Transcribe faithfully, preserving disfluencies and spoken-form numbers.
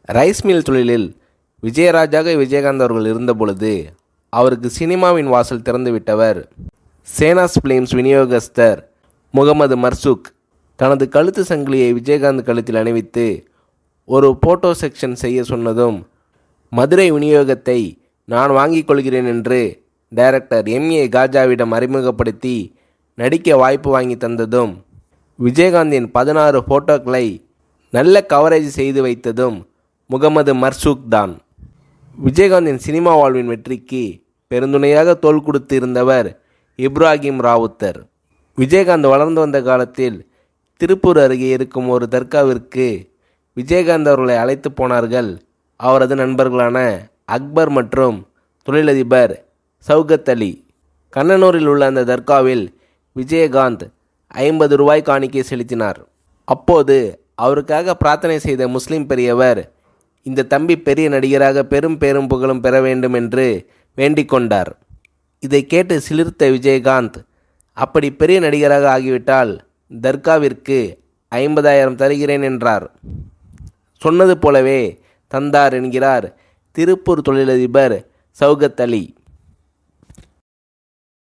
Rice mill தொழிலில் விஜயராஜாக விஜயகாந்த் அவர்கள் இருந்தபொழுது அவருக்கு சினிமாவின் வாசல் திறந்துவிட்டவர் சேனாஸ் பிலிம்ஸ் விநியோகஸ்தர் முகமது மர்சூக். தனது கழுத்து சங்கிலியை விஜயகாந்த் கழுத்தில் அணிவித்து ஒரு போட்டோ செக்ஷன் செய்ய சொன்னதும் மதுரை விநியோகத்தை நான் வாங்கிக் கொள்கிறேன் என்று டைரக்டர் எம் ஏ காஜாவிடம் அறிமுகப்படுத்தி நடிக்க வாய்ப்பு வாங்கி தந்ததும் விஜயகாந்தின் பதினாறு போட்டோக்களை நல்ல கவரேஜ் செய்து வைத்ததும் முகமது மர்சூக் தான். விஜயகாந்தின் சினிமா வாழ்வின் வெற்றிக்கு பெருந்துணையாக தோள் கொடுத்து இருந்தவர் இப்ராஹிம் ராவுத்தர். விஜயகாந்த் வளர்ந்து வந்த காலத்தில் திருப்பூர் அருகே இருக்கும் ஒரு தர்காவிற்கு விஜயகாந்த் அவர்களை அழைத்து போனார்கள் அவரது நண்பர்களான அக்பர் மற்றும் தொழிலதிபர் சௌகத் அலி. கண்ணனூரில் உள்ள அந்த தர்காவில் விஜயகாந்த் ஐம்பது ரூபாய் காணிக்கை செலுத்தினார். அப்போது அவருக்காக பிரார்த்தனை செய்த முஸ்லிம் பெரியவர் இந்த தம்பி பெரிய நடிகராக பெரும் பேரும் புகழும் பெற வேண்டும் என்று வேண்டிக் கொண்டார். இதை கேட்டு சிலிர்த்த விஜயகாந்த், அப்படி பெரிய நடிகராக ஆகிவிட்டால் தர்காவிற்கு ஐம்பதாயிரம் தருகிறேன் என்றார். சொன்னது போலவே தந்தார் என்கிறார் திருப்பூர் தொழிலதிபர் சௌகத் அலி.